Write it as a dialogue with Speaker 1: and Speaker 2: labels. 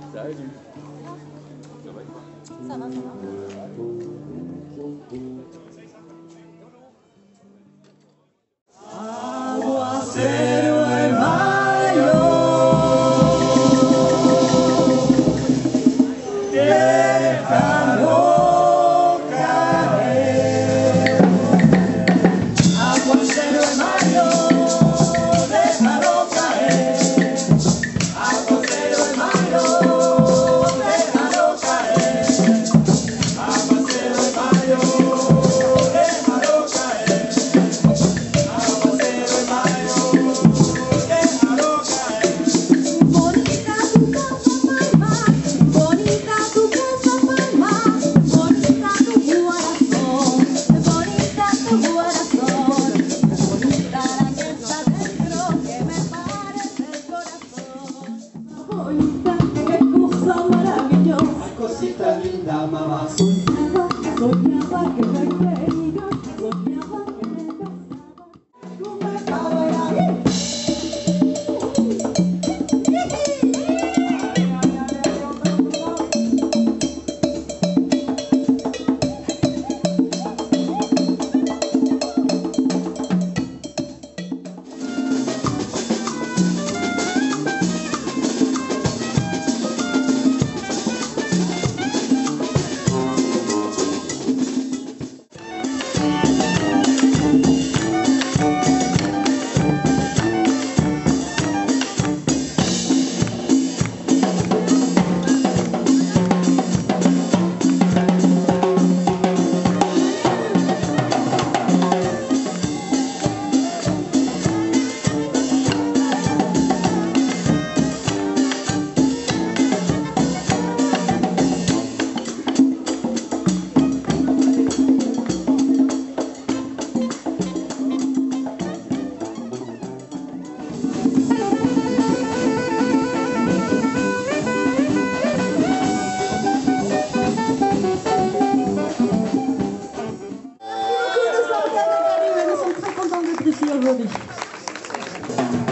Speaker 1: Salut.
Speaker 2: Ça va, ça va.
Speaker 3: Aguacero en mayo, déjalo caer. Aguacero en mayo, déjalo caer. Aguacero en mayo, déjalo caer. Aguacero en mayo, déjalo caer. Aguacero en mayo, déjalo caer.
Speaker 2: Bonita tu casa, palma. Bonita tu casa, palma. Bonita tu corazón. Bonita tu corazón. Bonita la que está dentro que me parece el corazón. Bonita, qué cosa maravillosa.
Speaker 3: Cosita linda, mamá.
Speaker 2: Soñaba que me querías, soñaba que me besabas.
Speaker 3: Tú me sabes a mí.
Speaker 2: Nous sommes très contents d'être ici aujourd'hui.